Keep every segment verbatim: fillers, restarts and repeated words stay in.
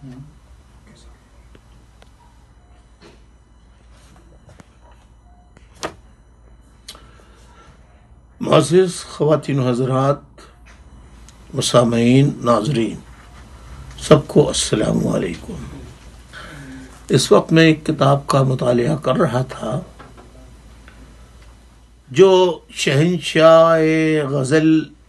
معزز خواتین و حضرات، مسامعین، ناظرین، سب کو السلام علیکم۔ اس وقت میں ایک کتاب کا مطالعہ کر رہا تھا جو شہنشاہ غزل،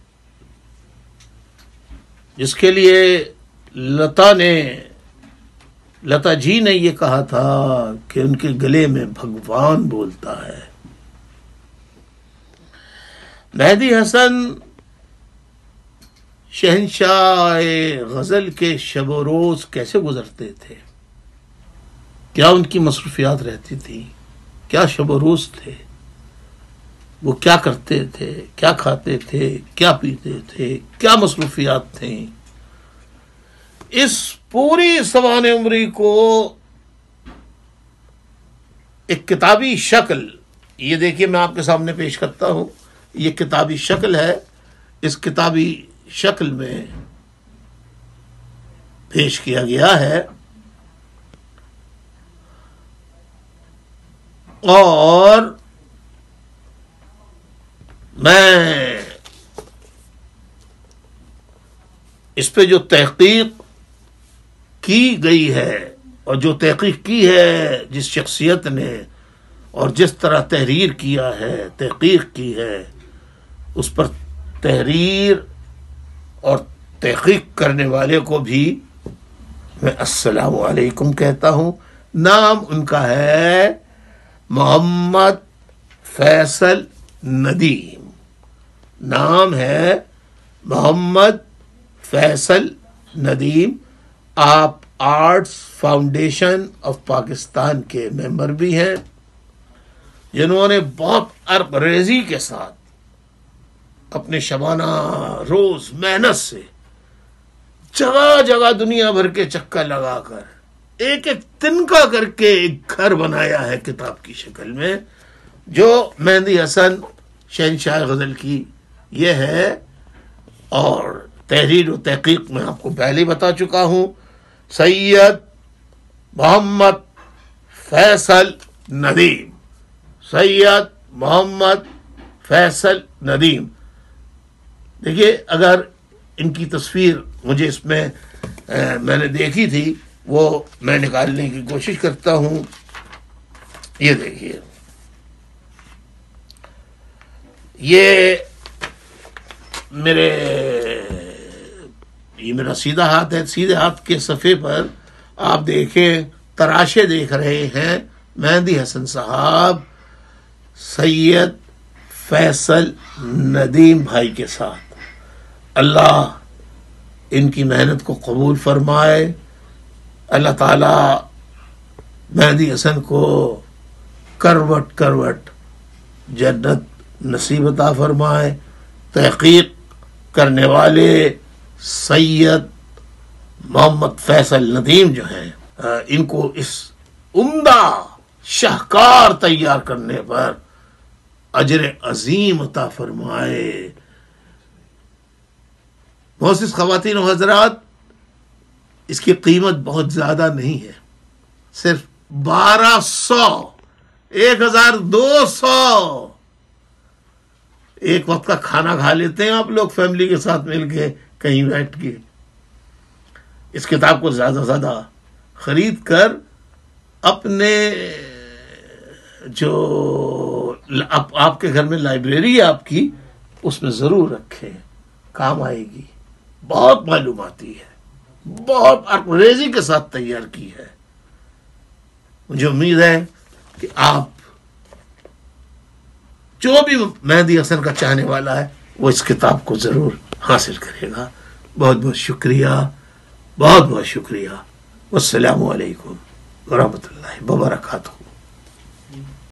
جس کے لیے لتا نے لتا جی نے یہ کہا تھا کہ ان کے گلے میں بھگوان بولتا ہے۔ مہدی حسن شہنشاہ غزل کے شب و روز کیسے گزرتے تھے، کیا ان کی مصروفیات رہتی تھی، کیا شب و روز تھے، وہ کیا کرتے تھے، کیا کھاتے تھے، کیا پیتے تھے، کیا مصروفیات تھیں، اس پوری سوانح عمری کو ایک کتابی شکل، یہ دیکھیے میں آپ کے سامنے پیش کرتا ہوں، یہ کتابی شکل ہے، اس کتابی شکل میں پیش کیا گیا ہے، اور میں اس پہ جو تحقیق کی گئی ہے اور جو تحقیق کی ہے جس شخصیت نے اور جس طرح تحریر کیا ہے، تحقیق کی ہے، اس پر تحریر اور تحقیق کرنے والے کو بھی میں السلام علیکم کہتا ہوں۔ نام ان کا ہے محمد فیصل ندیم، نام ہے محمد فیصل ندیم۔ آپ آرٹس فاؤنڈیشن آف پاکستان کے ممبر بھی ہیں، جنہوں نے بہت عرق ریزی کے ساتھ اپنے شبانہ روز محنت سے جگہ جگہ دنیا بھر کے چکر لگا کر ایک ایک تنکا کر کے ایک گھر بنایا ہے کتاب کی شکل میں، جو مہدی حسن شہنشاہ غزل کی یہ ہے۔ اور تحریر و تحقیق میں آپ کو پہلے ہی بتا چکا ہوں، سید محمد فیصل ندیم، سید محمد فیصل ندیم۔ دیکھیے، اگر ان کی تصویر مجھے اس میں میں نے دیکھی تھی، وہ میں نکالنے کی کوشش کرتا ہوں۔ یہ دیکھیے، یہ میرے یہ میرا سیدھا ہاتھ ہے، سیدھے ہاتھ کے صفحے پر آپ دیکھیں، تراشے دیکھ رہے ہیں مہدی حسن صاحب سید فیصل ندیم بھائی کے ساتھ۔ اللہ ان کی محنت کو قبول فرمائے، اللہ تعالی مہدی حسن کو کروٹ کروٹ جنت نصیب عطا فرمائے۔ تحقیق کرنے والے سید محمد فیصل ندیم جو ہیں، ان کو اس عمدہ شاہکار تیار کرنے پر اجر عظیم عطا فرمائے۔ معزز خواتین و حضرات، اس کی قیمت بہت زیادہ نہیں ہے، صرف بارہ سو ایک ہزار دو سو ایک وقت کا کھانا کھا لیتے ہیں آپ لوگ فیملی کے ساتھ مل کے کہیں بیٹھ کے۔ اس کتاب کو زیادہ سے زیادہ خرید کر اپنے جو آپ کے گھر میں لائبریری ہے آپ کی، اس میں ضرور رکھیں، کام آئے گی۔ بہت معلوماتی ہے، بہت ریزی کے ساتھ تیار کی ہے۔ مجھے امید ہے کہ آپ جو بھی مہدی حسن کا چاہنے والا ہے وہ اس کتاب کو ضرور حاصل کرے گا۔ بہت بہت شکریہ، بہت بہت شکریہ۔ والسلام علیکم ورحمۃ اللہ وبرکاتہ۔